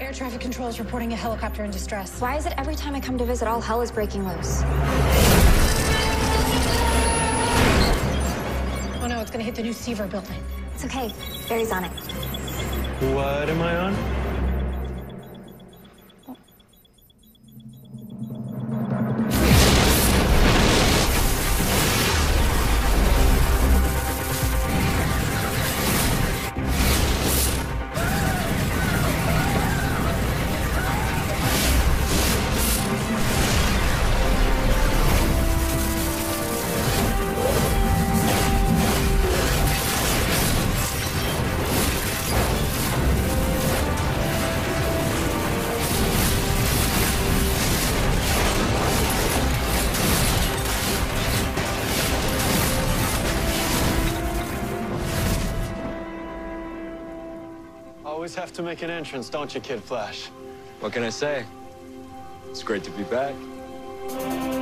Air traffic control is reporting a helicopter in distress. Why is it every time I come to visit, all hell is breaking loose? Oh no, it's gonna hit the new Seaver building. It's okay. Barry's on it. What am I on? Always have to make an entrance, don't you, Kid Flash? What can I say? It's great to be back.